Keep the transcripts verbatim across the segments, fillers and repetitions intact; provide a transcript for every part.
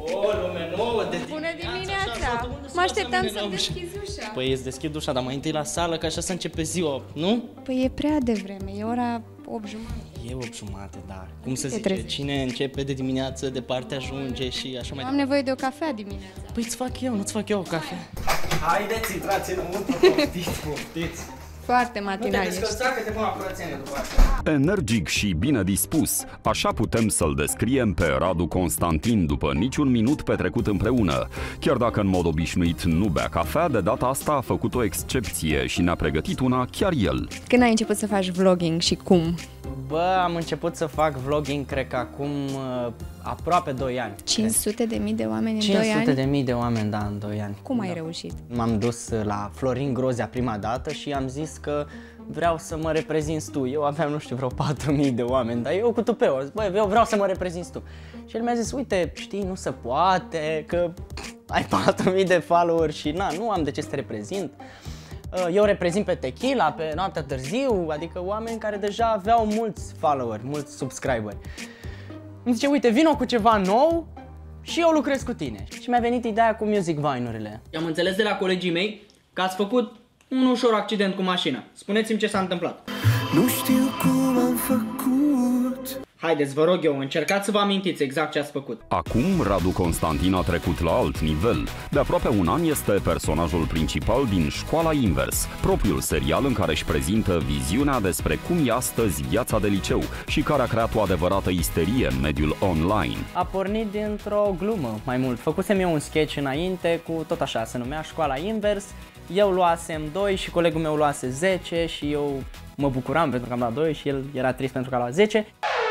O, lume nouă de dimineața. Bună dimineața! Mă așteptam să-mi deschizi ușa. Păi îți deschid ușa, dar mai întâi la sală, că așa să începe ziua, nu? Păi e prea devreme, e ora opt jumate. E opt jumate, da. Cum să zice, trezești? cine începe de dimineață, departe ajunge și așa mai Am departe. nevoie de o cafea dimineața. Păi îți fac eu, nu-ți fac eu o cafea. Haideți, intrați înăuntru, poftiți, poftiți. Foarte Nu te matinal ești. descălța că te pun la curățenie după asta. Energic și bine dispus, așa putem să-l descriem pe Radu Constantin după niciun minut petrecut împreună. Chiar dacă în mod obișnuit nu bea cafea, de data asta a făcut o excepție și ne-a pregătit una chiar el. Când ai început să faci vlogging și cum? Bă, am început să fac vlogging, cred că acum uh, aproape doi ani. cinci sute de mii de oameni în cinci doi sute ani? de mii de oameni, da, în doi ani. Cum ai da. reușit? M-am dus la Florin Grozea prima dată și am zis că vreau să mă reprezinți tu. Eu aveam, nu știu, vreo patru mii de oameni, dar eu cu tupeu, zic, băi, eu vreau să mă reprezinți tu. Și el mi-a zis, uite, știi, nu se poate, că ai patru mii de followers și na, nu am de ce să te reprezint. Eu reprezint pe Tequila, pe Noaptea Târziu, adică oameni care deja aveau mulți followeri, mulți subscriberi. Îmi zice, uite, vino cu ceva nou și eu lucrez cu tine. Și mi-a venit ideea cu Music Vine-urile. Am înțeles de la colegii mei că ați făcut un ușor accident cu mașina. Spuneți-mi ce s-a întâmplat. Nu știu cum am făcut. Haideți, vă rog eu, încercați să vă amintiți exact ce ați făcut. Acum, Radu Constantin a trecut la alt nivel. De aproape un an este personajul principal din Școala Invers, propriul serial în care își prezintă viziunea despre cum e astăzi viața de liceu și care a creat o adevărată isterie în mediul online. A pornit dintr-o glumă, mai mult. Făcusem eu un sketch înainte cu tot așa, se numea Școala Invers. Eu luasem doi și colegul meu luase zece și eu mă bucuram pentru că am luat doi și el era trist pentru că a luat zece.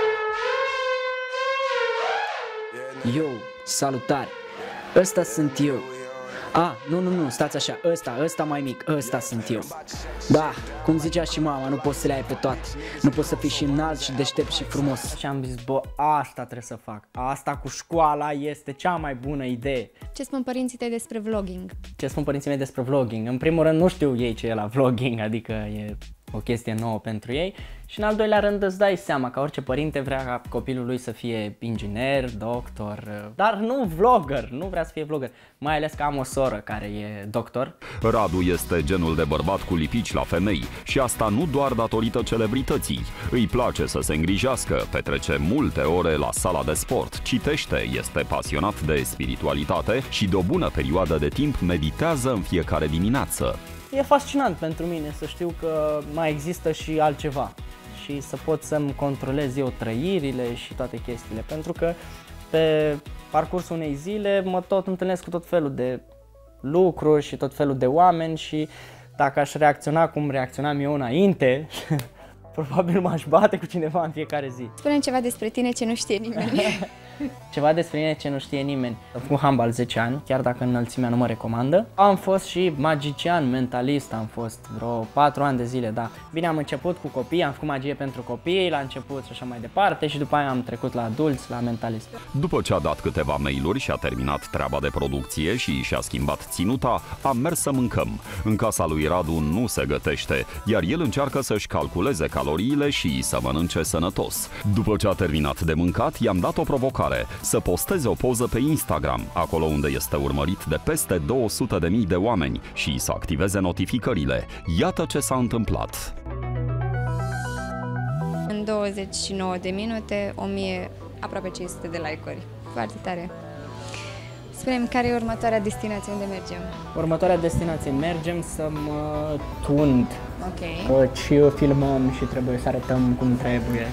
Yo, salutare! Ăsta sunt eu. A, nu, nu, nu, stați așa, ăsta, ăsta mai mic, ăsta sunt eu. Da, cum zicea și mama, nu poți să le ai pe toate. Nu poți să fii și înalt și deștept și frumos. Și am zis, bă, asta trebuie să fac. Asta cu școala este cea mai bună idee. Ce spun părinții tăi despre vlogging? Ce spun părinții mei despre vlogging? În primul rând nu știu ei ce e la vlogging, adică e o chestie nouă pentru ei. Și în al doilea rând îți dai seama că orice părinte vrea ca copilul lui să fie inginer, doctor, dar nu vlogger, nu vrea să fie vlogger. Mai ales că am o soră care e doctor. Radu este genul de bărbat cu lipici la femei și asta nu doar datorită celebrității. Îi place să se îngrijească, petrece multe ore la sala de sport, citește, este pasionat de spiritualitate și de o bună perioadă de timp meditează în fiecare dimineață. E fascinant pentru mine să știu că mai există și altceva și să pot să-mi controlez eu trăirile și toate chestiile, pentru că pe parcursul unei zile mă tot întâlnesc cu tot felul de lucruri și tot felul de oameni și dacă aș reacționa cum reacționam eu înainte, probabil m-aș bate cu cineva în fiecare zi. Spune-mi ceva despre tine ce nu știe nimeni. Ceva despre mine ce nu știe nimeni. Am făcut handbal zece ani, chiar dacă înălțimea nu mă recomandă. Am fost și magician, mentalist, am fost vreo patru ani de zile, da. Bine, am început cu copii, am făcut magie pentru copii la început și așa mai departe și după aia am trecut la adulți, la mentalist. După ce a dat câteva mail-uri și a terminat treaba de producție și și-a schimbat ținuta, am mers să mâncăm. În casa lui Radu nu se gătește, iar el încearcă să-și calculeze caloriile și să mănânce sănătos. După ce a terminat de mâncat, i-am dat o provocare. Să posteze o poză pe Instagram, acolo unde este urmărit de peste două sute de mii de oameni și să activeze notificările. Iată ce s-a întâmplat. În douăzeci și nouă de minute, o mie, aproape cinci sute de like-uri. Foarte tare. Spune-mi, care e următoarea destinație unde mergem? Următoarea destinație, mergem să mă tund. Ok. Căci filmăm și trebuie să arătăm cum trebuie.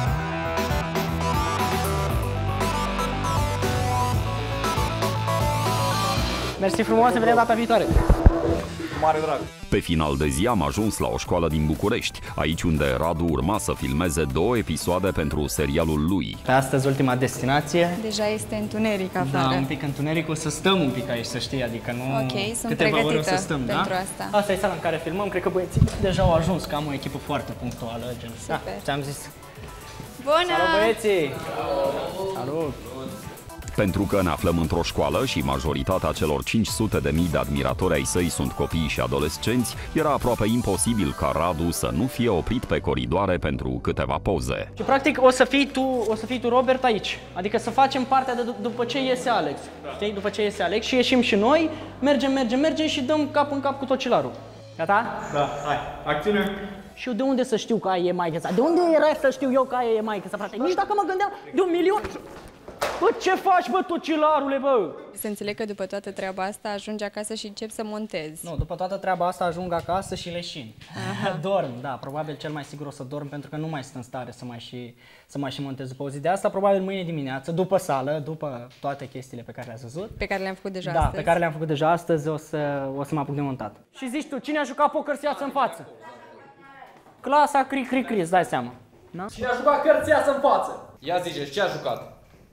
Mersi frumos, ne vedem data viitoare! Mare drag! Pe final de zi am ajuns la o școală din București, aici unde Radu urma să filmeze două episoade pentru serialul lui. Pe astăzi, ultima destinație. Deja este întuneric afară. Da, un pic întuneric, o să stăm un pic aici, să știi, adică nu Ok, sunt câteva ore o să pregătită stăm, pentru da? asta. Asta e sala în care filmăm, cred că băieții deja au ajuns, că am o echipă foarte punctuală, gen. Super. Da, ți-am zis. Bună! Salut băieții! Salut! Pentru că ne aflăm într-o școală și majoritatea celor cinci sute de mii de admiratori ai săi sunt copii și adolescenți, era aproape imposibil ca Radu să nu fie oprit pe coridoare pentru câteva poze. Și practic o să fii tu, o să fii tu Robert aici. Adică să facem partea de d- după ce iese Alex. Știi? După ce iese Alex și ieșim și noi, mergem, mergem, mergem și dăm cap în cap cu tocilarul. Gata? Da, hai, acțiune! Și eu de unde să știu că aia e maică sa? De unde era să știu eu că aia e maică sa, frate? Nici dacă mă gândeam de un milion. Bă, ce faci, bă, tocilarule, bă? Să înțeleg că după toată treaba asta ajungi acasă și începi să montezi. Nu, după toată treaba asta ajung acasă și leșin. Dorm, da, probabil cel mai sigur o să dorm pentru că nu mai sunt în stare să mai și, să mai și montez după o zi de asta. Probabil mâine dimineață, după sală, după toate chestiile pe care le-ați văzut. Pe care le-am făcut deja Da, astăzi. pe care le-am făcut deja astăzi, o să, o să mă apuc de montat. Și zici tu, cine a jucat poker să iasă în față? Clasa cri cri cri, îți dai seama. Da? Cine a jucat cărți iasă în față? Ia ziceți, ce a jucat?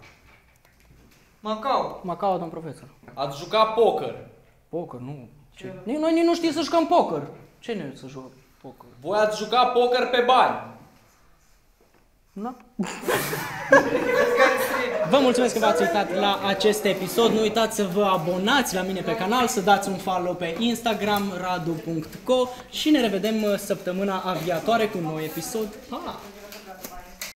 Macau. Macau, domn profesor. Ați jucat poker. Poker, nu. Ce? Nici noi nici nu știm să jucăm poker. Ce ne să jucăm poker? Voi ați jucat poker pe bani. Da. Vă mulțumesc că v-ați uitat la acest episod. Nu uitați să vă abonați la mine pe canal, să dați un follow pe Instagram radu punct co și ne revedem săptămâna viitoare cu un nou episod. Pa!